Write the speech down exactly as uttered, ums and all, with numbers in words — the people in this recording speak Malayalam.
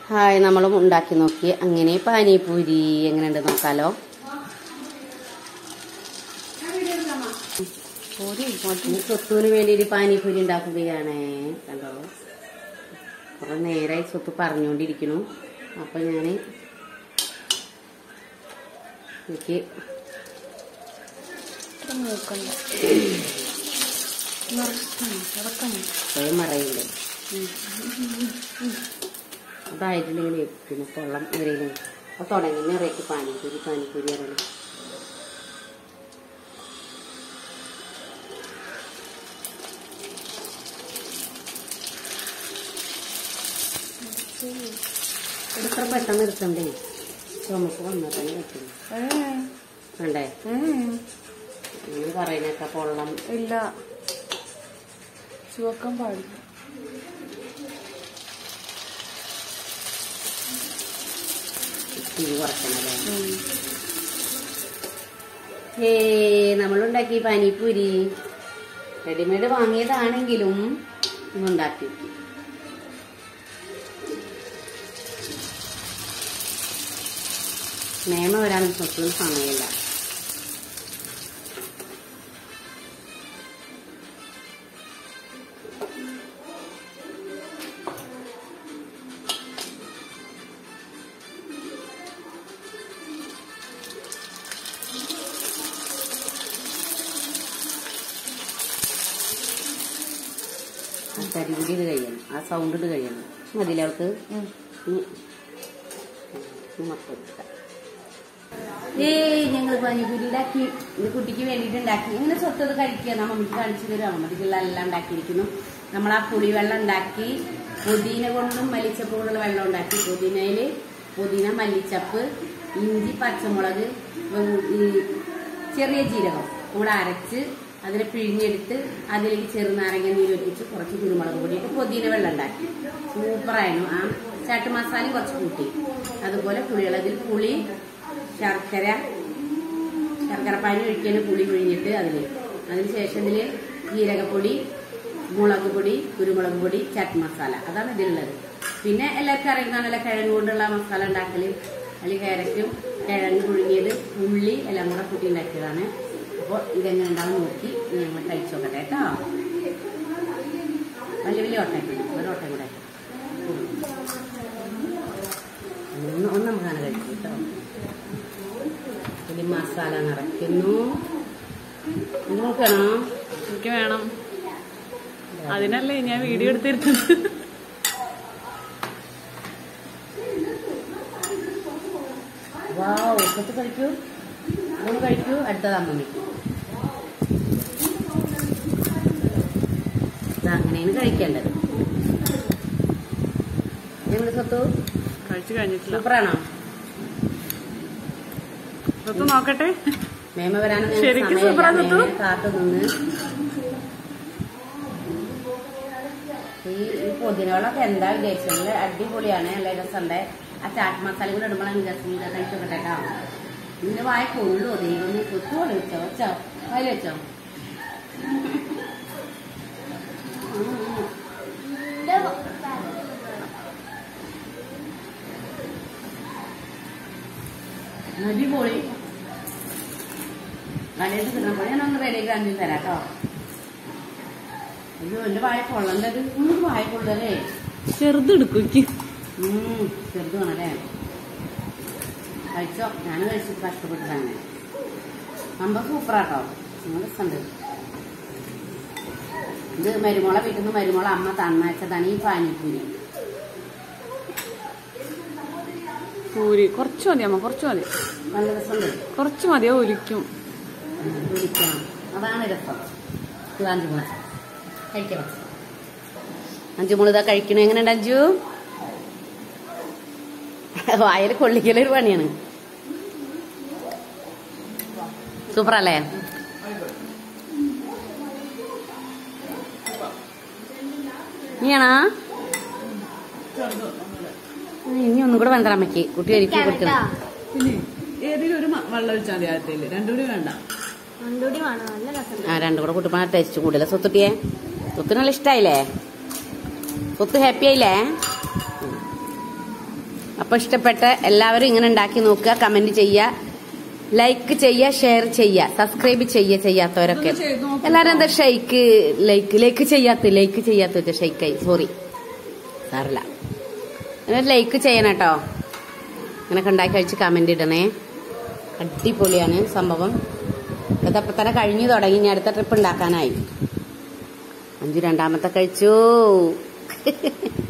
ഹായ്, നമ്മളും ഉണ്ടാക്കി നോക്കി. അങ്ങനെ പാനിപൂരി എങ്ങനെയുണ്ട് നോക്കാലോ. സ്വത്തുവിന് വേണ്ടിയിട്ട് പാനിപൂരി ഉണ്ടാക്കുകയാണ്. കണ്ടോ, കുറെ നേരമായി സ്വത്ത് പറഞ്ഞുകൊണ്ടിരിക്കുന്നു. അപ്പൊ ഞാന് എനിക്ക് സ്വയം മറയില്ലേ അതായിട്ടില്ലെങ്കിൽ പിന്നെ കൊള്ളം ഇവരെയും അപ്പൊ തുടങ്ങി നിറയ്ക്ക് പാനിപൂരി പാനിപൂരി അറിയണം. ഇത്ര പെട്ടെന്ന് എടുക്കണ്ടേ, ചുമക്ക് വന്നിട്ടാണ് വെക്കുന്നു വേണ്ടേ? നിങ്ങൾ പറയുന്നൊക്കെ കൊള്ളം ഇല്ല, ചുവക്കാൻ പാടില്ല. തീ കുറക്കണല്ലേ. ഏ നമ്മളുണ്ടാക്കി പാനിപൂരി റെഡിമെയ്ഡ് വാങ്ങിയതാണെങ്കിലും ഉണ്ടാക്കി. നിയമ വരാൻ സ്വത്തും സമയമില്ല. ആ കരികൂടി ഇത് കഴിയണം, ആ സൗണ്ട് ഇത് കഴിയണം. മതിലവർക്ക് ഏയ് ഞങ്ങൾ പാനിപൂരി ഉണ്ടാക്കി. ഇത് കുട്ടിക്ക് വേണ്ടിയിട്ട് ഉണ്ടാക്കി. ഇങ്ങനെ സ്വത്തത് കഴിക്കുക. മമ്മിക്ക് കാണിച്ചു തരും. അമ്മമ്മക്കുള്ള എല്ലാം ഉണ്ടാക്കിയിരിക്കുന്നു. നമ്മൾ ആ പുളിവെള്ളം ഉണ്ടാക്കി, പുതിന കൊണ്ടും മല്ലിച്ചപ്പ് കൊണ്ടുള്ള വെള്ളം ഉണ്ടാക്കി. പുതിനയില് പുതിന, മല്ലിച്ചപ്പ്, ഇഞ്ചി, പച്ചമുളക്, ചെറിയ ജീരകം കൂടെ അരച്ച് അതിനെ പിഴിഞ്ഞെടുത്ത് അതിലേക്ക് ചെറുനാരങ്ങ നീര് ഒഴിച്ച് കുറച്ച് കുരുമുളക് പൊടിയിട്ട് പുതിന വെള്ളം ഉണ്ടാക്കി. സൂപ്പറായിരുന്നു. ആ ചാട്ട് മസാലയും കുറച്ച് കൂട്ടി. അതുപോലെ പുളിവെള്ളത്തിൽ പുളി, ശർക്കര ശർക്കരപ്പാനി ഒഴിക്കാനും പുളി പിഴിഞ്ഞിട്ട് അതിൽ അതിനുശേഷം ഇതിൽ ജീരകപ്പൊടി, മുളക് പൊടി, കുരുമുളക് പൊടി, ചാറ്റ് മസാല, അതാണ് ഇതിലുള്ളത്. പിന്നെ എല്ലാവർക്കും അറിയുന്നതാണല്ലോ കിഴങ്ങ് കൊണ്ടുള്ള മസാല ഉണ്ടാക്കല്. അതിൽ ക്യാരറ്റും കിഴങ്ങ് പുഴുങ്ങിയത്, ഉള്ളി എല്ലാം കൂടെ കൂട്ടി ഉണ്ടാക്കിയതാണ്. അപ്പോൾ ഇതെങ്ങനെ ഉണ്ടാവും നോക്കി ഞങ്ങൾ കഴിച്ചു നോക്കട്ടെ കേട്ടോ. വലിയ വലിയ ഓട്ടയ്ക്ക് ഒരു ഓട്ടയും കൂടെ ഒന്ന് ഒന്ന് നമുക്കാണ് കഴിച്ചു കേട്ടോ. ഇനി മസാല നിറയ്ക്കുന്നു. നോക്കണോ? എനിക്ക് വേണം, അതിനല്ലേ ഞാൻ വീഡിയോ എടുത്തിരുന്നത്. വാവ്, ഇപ്പത്തെ കഴിക്കൂ, ഒന്ന് കഴിക്കൂ. അടുത്തത് അമ്മമ്മയ്ക്ക്. അങ്ങനെയാണ് കഴിക്കേണ്ടത്. ഞങ്ങൾ സ്വത്തു കഴിച്ചു കഴിഞ്ഞിട്ടില്ല. സൂപ്പറാണോ? സ്വത്ത് നോക്കട്ടെ. മേമ വരാനൊന്നും ശരിക്കും സൂപ്പറാ സ്വത്തു. കാത്തു നിന്ന് ഈ പുതിനകളൊക്കെ എന്താ വിചാരിച്ചത്? അടിപൊളിയാണ്, നല്ല രസമുണ്ട്. ആ ചാട്ട് മസാല കൂടെ ഇടുമ്പോഴാണ് രസം. കഴിച്ചു നോക്കട്ടെ കേട്ടോ. നിന്റെ വായ കൊള്ളു. ദൈവം കൊത്തുപോലെ വെച്ചോ വെച്ചോ വായിൽ വെച്ചോ. അടിപൊളി. കടയിൽ കിട്ടുമ്പോൾ ഞാനൊന്ന് റെഡിയാക്കി അഞ്ചു തരാം കേട്ടോ. അയ്യോ, എന്റെ വായ കൊള്ളണ്ടത്. നിങ്ങൾക്ക് വായ കൊള്ളല്ലേ? ചെറുതെടുക്കും. ചെറുത് വേണല്ലേ? കഴിച്ചോ. ഞാൻ കഴിച്ചിട്ട് കഷ്ടപ്പെട്ടിട്ടാണ്. സംഭവം സൂപ്പറാട്ടോ. നിങ്ങൾ രസമുണ്ട്. ഇത് മരുമോളെ വീട്ടിൽ നിന്ന് മരുമോളെ അമ്മ തന്നയച്ചതാണ് ഈ പാനിപൂരി. പൂരി കുറച്ച് മതി അമ്മ, കുറച്ച് മതി. നല്ല രസമുണ്ട്. കുറച്ച് മതിയോ? ഒരിക്കും ഒരിക്കണം, അതാണ് രസം. അഞ്ചുമോളെ കഴിക്കണം. അഞ്ചുമോള് ഇതാ കഴിക്കണു. എങ്ങനെയുണ്ട് അഞ്ചു? വായൽ കൊള്ളിക്കലൊരു പണിയാണ്. സൂപ്പറല്ലേ? നീയാണോ? ഇനി ഒന്നും കൂടെ വേണ്ട അമ്മയ്ക്ക്. കുട്ടി ഒരുക്കി കൊടുക്കണം. ഏതെങ്കിലും ഒരു വെള്ളം ഒഴിച്ചാൽ മതി. ആദ്യത്തിൽ രണ്ടുകൂടി വേണ്ട. ആ രണ്ടും കൂടെ കൂട്ടുമ്പോ ടേസ്റ്റ് കൂടുതല. സ്വത്തുട്ടിയെ സ്വത്തിന് നല്ല ഇഷ്ടായില്ലേ? സ്വത്ത് ഹാപ്പി ആയില്ലേ? അപ്പൊ ഇഷ്ടപ്പെട്ട എല്ലാവരും ഇങ്ങനെ ഉണ്ടാക്കി നോക്കുക, കമന്റ് ചെയ്യുക, ലൈക്ക് ചെയ്യുക, ഷെയർ ചെയ്യുക, സബ്സ്ക്രൈബ് ചെയ്യുക ചെയ്യാത്തവരൊക്കെ. എല്ലാരും എന്താ ഷെയ്ക്ക് ലൈക്ക് ലൈക്ക് ചെയ്യാത്ത ലൈക്ക് ചെയ്യാത്ത ഷെയ്ക്കായി സോറി സാറില്ല. ലൈക്ക് ചെയ്യണം കേട്ടോ. അങ്ങനെയൊക്കെ ഉണ്ടാക്കി കഴിച്ച് കമന്റ് ഇടണേ. അടിപൊളിയാണ് സംഭവം. അതപ്പം തന്നെ കഴിഞ്ഞു തുടങ്ങി. ഇനി അടുത്ത ട്രിപ്പ് ഉണ്ടാക്കാനായി. അഞ്ചു രണ്ടാമത്തെ കഴിച്ചു.